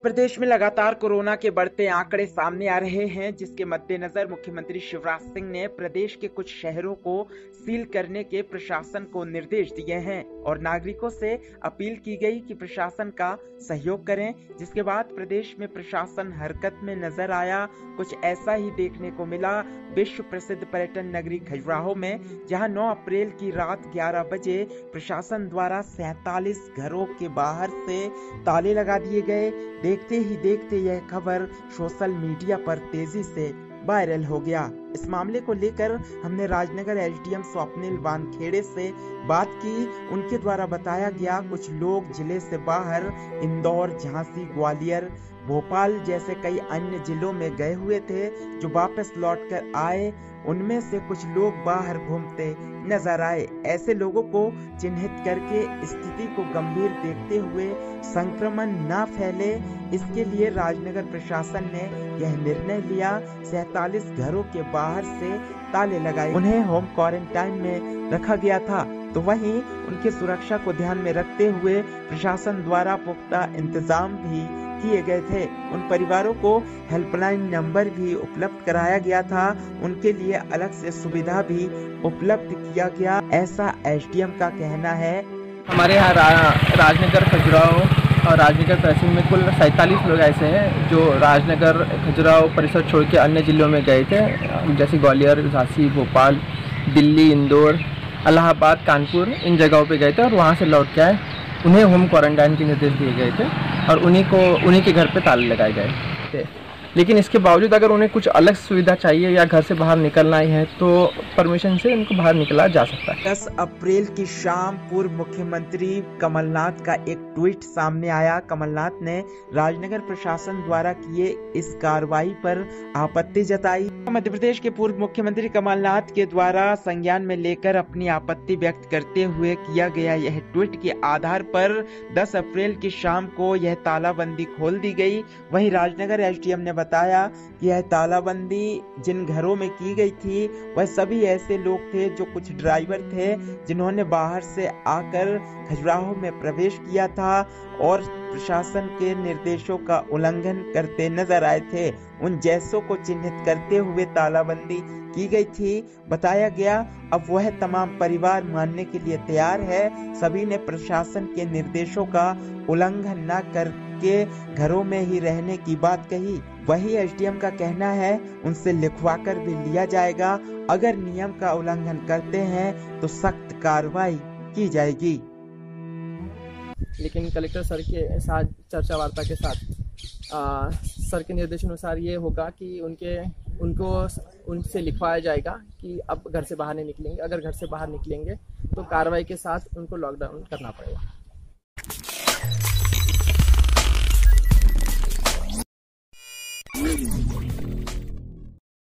प्रदेश में लगातार कोरोना के बढ़ते आंकड़े सामने आ रहे हैं, जिसके मद्देनजर मुख्यमंत्री शिवराज सिंह ने प्रदेश के कुछ शहरों को सील करने के प्रशासन को निर्देश दिए हैं और नागरिकों से अपील की गई कि प्रशासन का सहयोग करें। जिसके बाद प्रदेश में प्रशासन हरकत में नजर आया। कुछ ऐसा ही देखने को मिला विश्व प्रसिद्ध पर्यटन नगरी खजुराहो में, जहां 9 अप्रैल की रात 11 बजे प्रशासन द्वारा 47 घरों के बाहर से ताले लगा दिए गए। देखते ही देखते यह खबर सोशल मीडिया पर तेजी से वायरल हो गया। इस मामले को लेकर हमने राजनगर एसडीएम स्वप्निल वानखेड़े से बात की। उनके द्वारा बताया गया कुछ लोग जिले से बाहर इंदौर, झांसी, ग्वालियर, भोपाल जैसे कई अन्य जिलों में गए हुए थे, जो वापस लौटकर आए। उनमें से कुछ लोग बाहर घूमते नजर आए। ऐसे लोगों को चिन्हित करके स्थिति को गंभीर देखते हुए संक्रमण न फैले, इसके लिए राजनगर प्रशासन ने यह निर्णय लिया। 47 घरों के बाहर से ताले लगाए, उन्हें होम क्वारंटाइन में रखा गया था। तो वहीं उनकी सुरक्षा को ध्यान में रखते हुए प्रशासन द्वारा पुख्ता इंतजाम भी किए गए थे। उन परिवारों को हेल्पलाइन नंबर भी उपलब्ध कराया गया था, उनके लिए अलग से सुविधा भी उपलब्ध किया गया, ऐसा एसडीएम का कहना है। हमारे यहाँ राजनगर खजुराहो और राजनगर तहसील में कुल 47 लोग ऐसे हैं जो राजनगर खजुराहो परिसर छोड़ के अन्य जिलों में गए थे, जैसे ग्वालियर, झांसी, भोपाल, दिल्ली, इंदौर, इलाहाबाद, कानपुर, इन जगहों पे गए थे और वहाँ से लौट के आए। उन्हें होम क्वारंटाइन के निर्देश दिए गए थे और उन्हीं के घर पे ताले लगाए गए थे। लेकिन इसके बावजूद अगर उन्हें कुछ अलग सुविधा चाहिए या घर से बाहर निकलना ही है तो परमिशन से उनको बाहर निकला जा सकता है। 10 अप्रैल की शाम पूर्व मुख्यमंत्री कमलनाथ का एक ट्वीट सामने आया। कमलनाथ ने राजनगर प्रशासन द्वारा किए इस कार्रवाई पर आपत्ति जताई। मध्य प्रदेश के पूर्व मुख्यमंत्री कमलनाथ के द्वारा संज्ञान में लेकर अपनी आपत्ति व्यक्त करते हुए किया गया यह ट्वीट के आधार पर 10 अप्रैल की शाम को यह तालाबंदी खोल दी गई। वहीं राजनगर एसडीएम ने बताया कि यह तालाबंदी जिन घरों में की गई थी वह सभी ऐसे लोग थे जो कुछ ड्राइवर थे जिन्होंने बाहर से आकर खजुराहो में प्रवेश किया था और प्रशासन के निर्देशों का उल्लंघन करते नजर आए थे। उन जैसों को चिन्हित करते हुए तालाबंदी की गई थी। बताया गया अब वह तमाम परिवार मानने के लिए तैयार है। सभी ने प्रशासन के निर्देशों का उल्लंघन न करके घरों में ही रहने की बात कही। वही एसडीएम का कहना है उनसे लिखवा कर भी लिया जाएगा। अगर नियम का उल्लंघन करते हैं तो सख्त कार्रवाई की जाएगी। लेकिन कलेक्टर सर के साथ चर्चा वार्ता के साथ सर के निर्देशानुसार ये होगा कि उनको उनसे लिखवाया जाएगा कि अब घर से बाहर नहीं निकलेंगे। अगर घर से बाहर निकलेंगे तो कार्रवाई के साथ उनको लॉकडाउन करना पड़ेगा।